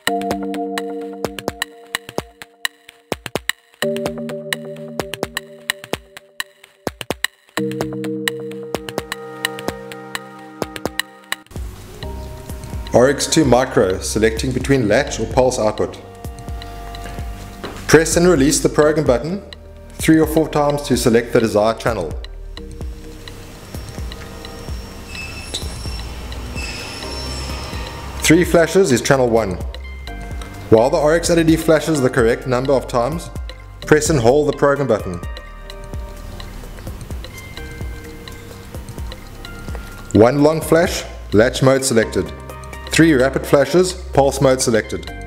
RX2 Micro, selecting between latch or pulse output. Press and release the program button 3 or 4 times to select the desired channel. Three flashes is channel 1. While the RX LED flashes the correct number of times, press and hold the program button. 1 long flash, latch mode selected. 3 rapid flashes, pulse mode selected.